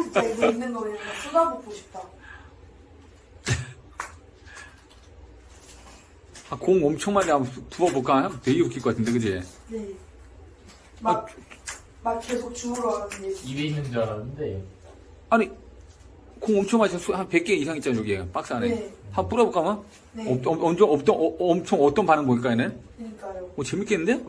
진짜 이거 있는 거 그냥 쏟아붓고 싶다고. 아, 공 엄청 많이 한번 부어볼까? 되게 웃길 것 같은데, 그지? 네. 막 계속 주우러 가는데. 입에 있는 줄 알았는데. 아니, 공 엄청 많이 한 100개 이상 있잖아, 여기. 박스 안에. 네. 한번 뿌려볼까, 뭐? 네. 엄청 어떤 반응 보일까, 얘는? 그러니까요. 재밌겠는데?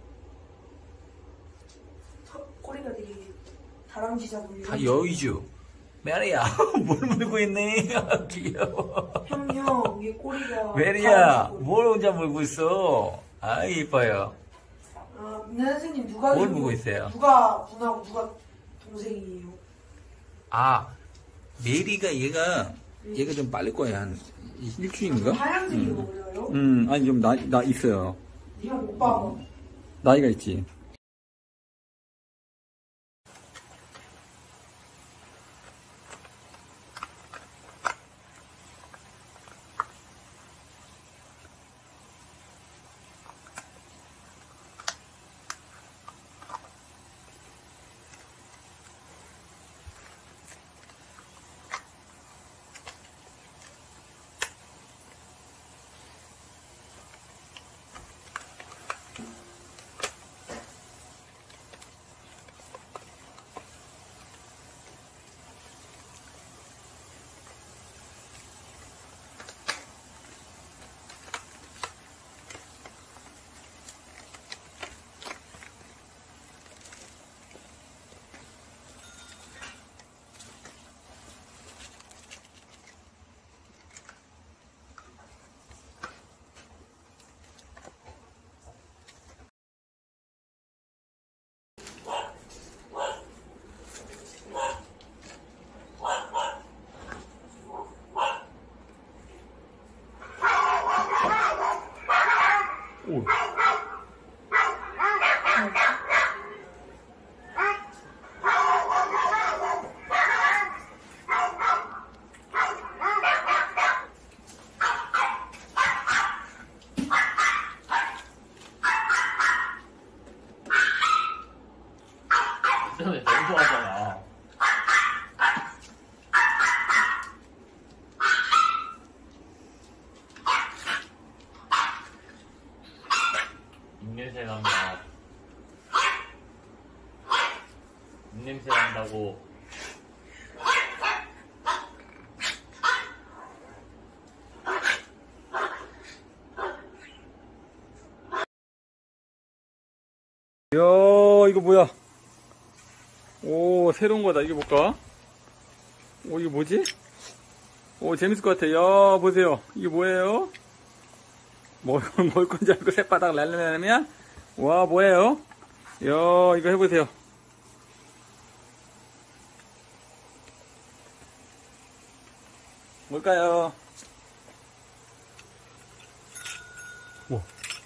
꼬리가 되게 다람쥐자 보이고. 다 여의주. 메리야, 뭘 물고 있네. 귀여워. 형, 이게 꼬리가. 메리야, 뭘 혼자 물고 있어? 아이, 이뻐요. 아, 민나 선생님 누가 뭘 물고 있어요? 누가 분하고 누가 동생이에요? 아, 메리가 얘가 좀 빠를 거야. 한 일주일인가? 하얀색이 어려요? 아니, 좀 나 있어요. 형 오빠가. 나이가 있지. 오. 그다음에 너무 좋아하잖아. 입냄새 난다. 입냄새 난다고. 이야, 이거 뭐야? 오, 새로운 거다. 이게 뭘까? 오, 이게 뭐지? 오, 재밌을 것 같아. 야, 보세요. 이게 뭐예요? 뭘 건지 알고 새바닥 날려내면? 와, 뭐예요? 야, 이거 해보세요. 뭘까요? 우와.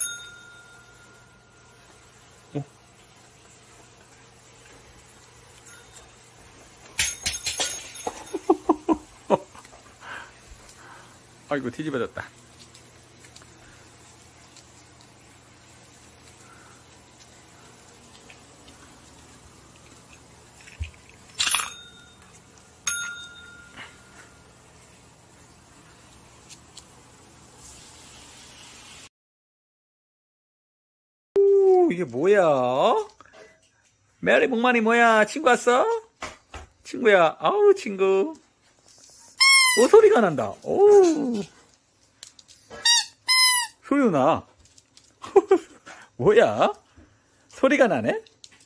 아이고, 뒤집어졌다. 오, 이게 뭐야? 메리 복만이 뭐야? 친구 왔어? 친구야. 아우, 친구. 오, 소리가 난다. 오. 소리 나. 뭐야? 소리가 나네?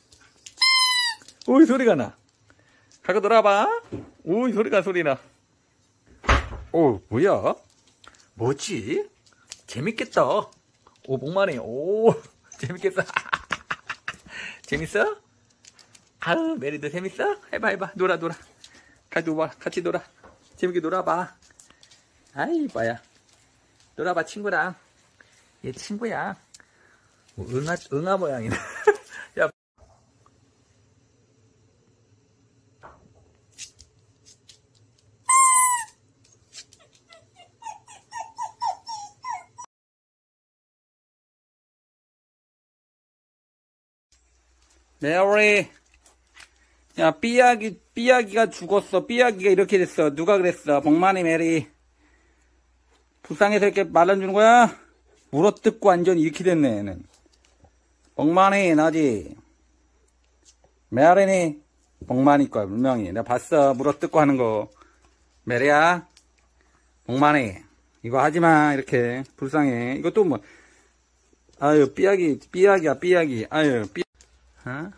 오이, 소리가 나. 가까 놀아봐. 오이, 소리 나. 오, 뭐야? 뭐지? 재밌겠다. 오, 목마네. 오, 재밌겠어. 재밌어? 아우, 메리도 재밌어? 해봐. 놀아. 같이 놀아. 재밌게 놀아봐. 아이, 이봐야. 놀아봐, 친구랑. 얘 친구야. 뭐, 응아 모양이네. 야. 메리. 야, 삐약이가 죽었어. 삐약이가 이렇게 됐어. 누가 그랬어? 복만이 메리. 불쌍해서 이렇게 말라주는 거야? 물어뜯고 완전히 이렇게 됐네, 얘는. 복만이, 나지? 메아리니? 복만이 거야, 분명히. 내가 봤어. 물어뜯고 하는 거. 메리야? 복만이. 이거 하지 마, 이렇게. 불쌍해. 이것도 뭐, 아유, 삐약이야, 삐약이. 아유, 어?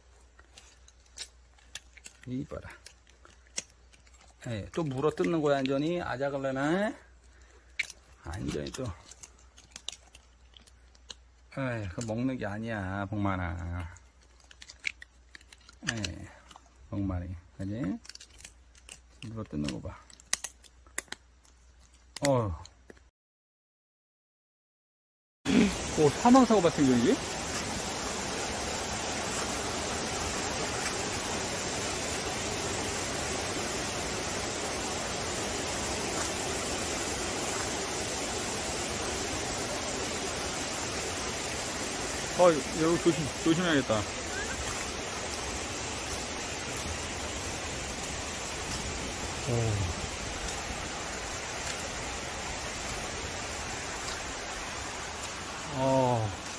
이봐라. 에이, 또 물어 뜯는 거야, 완전히. 아작을래나? 완전히 또. 에이, 그거 먹는 게 아니야, 복만아. 에이, 복만이. 그지? 물어 뜯는 거 봐. 사망사고 같은 거, 이게? 이거 조심해야겠다. 오.